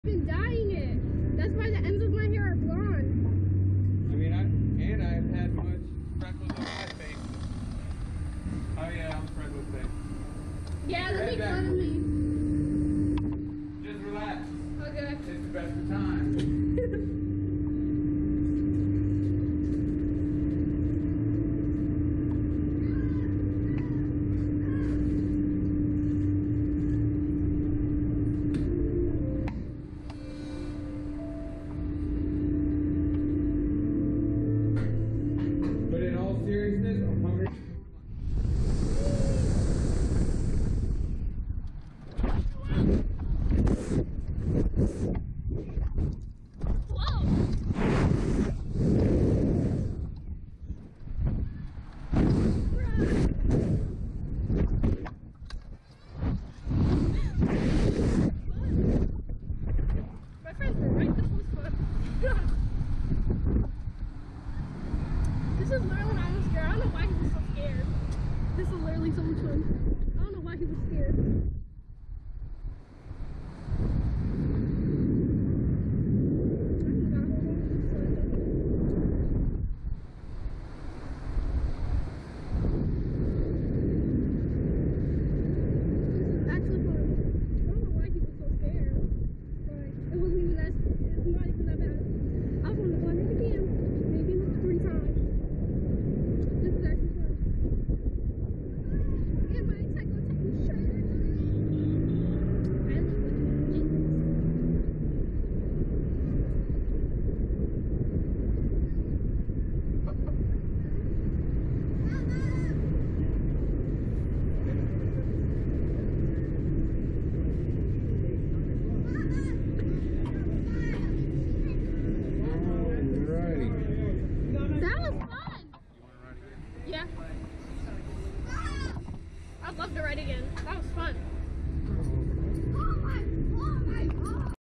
been dyeing it. That's why the ends of my hair are blonde. I mean, I've had much freckles on my face. Oh yeah, I'm freckles face. Yeah, they make fun of me. Just relax. Okay. It's the best of times. But in all seriousness, I'm hungry. My friends were right. This was fun. This is literally when I was scared. I don't know why he was so scared. This is literally so much fun. I don't know why he was scared. Yeah. I'd love to ride again. That was